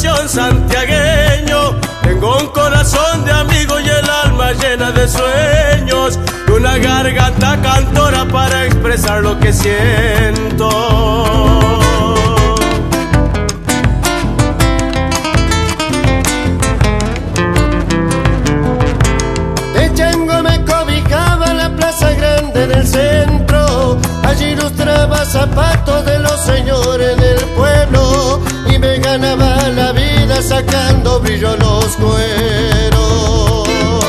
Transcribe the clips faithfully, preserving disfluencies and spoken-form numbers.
nación santiagueño. Tengo un corazón de amigo y el alma llena de sueños, y una garganta cantora para expresar lo que siento. De chango me cobijaba en la plaza grande del centro, allí ilustraba zapatos de los señores del pueblo, y me ganaba la vida sacando brillo a los cueros.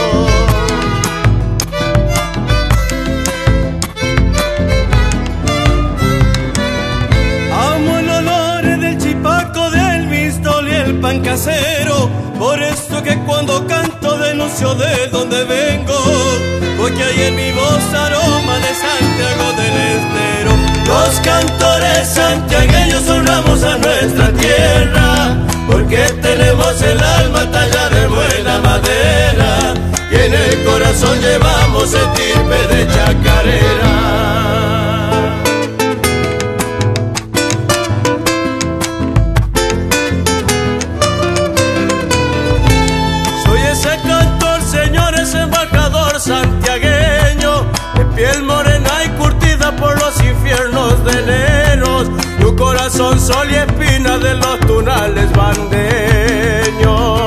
Amo el olor del chipaco, del mistol y el pan casero, por eso que cuando canto denuncio de donde vengo, porque hay en mi voz aroma de Santiago del Estero. Los cantores santiagueños honramos a nuestra tierra, porque tenemos el alma tallada en buena madera, y en el corazón llevamos estirpe de chacarera. Soy ese cantor, señores, embajador santiagueño, de piel morena y curtida por los infiernos de enero, y un corazón sol y espina de los tunales bandeños.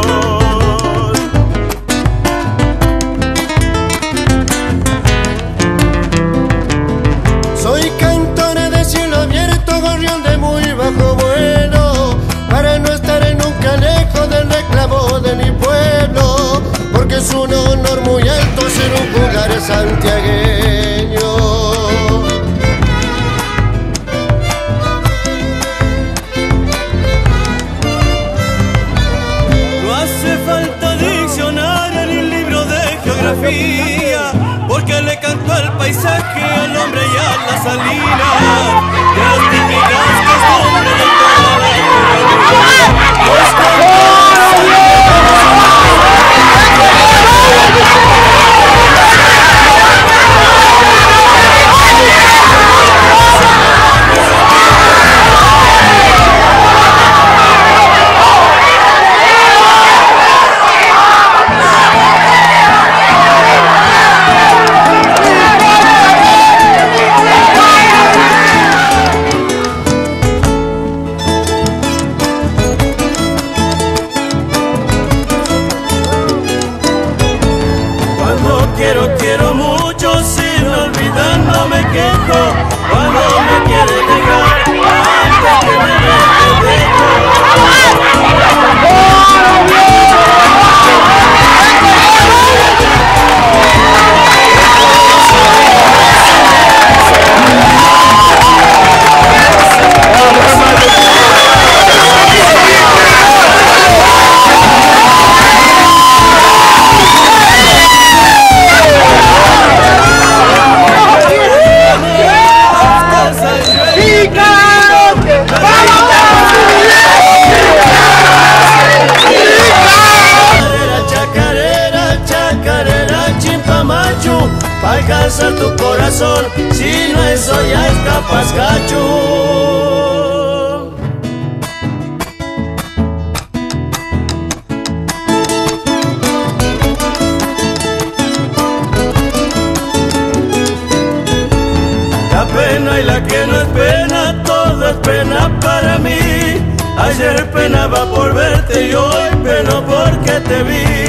Soy cantor de cielo abierto, gorrión de muy bajo vuelo, para no estar nunca lejos del reclamo de mi pueblo, porque es un honor muy alto ser un lugar santiagueño. No hace falta diccionario ni libro de geografía, porque le canto al paisaje, al hombre y a la salina, de las típicas costumbres de toda la cultura. Los quiero, quiero mucho, sin olvidar no me quejo. Cuando me quiere dejar, antes que me dejo. Pa' alcanzar tu corazón, si no eso ya está pascacho. La pena y la que no es pena, todo es pena para mí. Ayer penaba por verte y hoy peno porque te vi.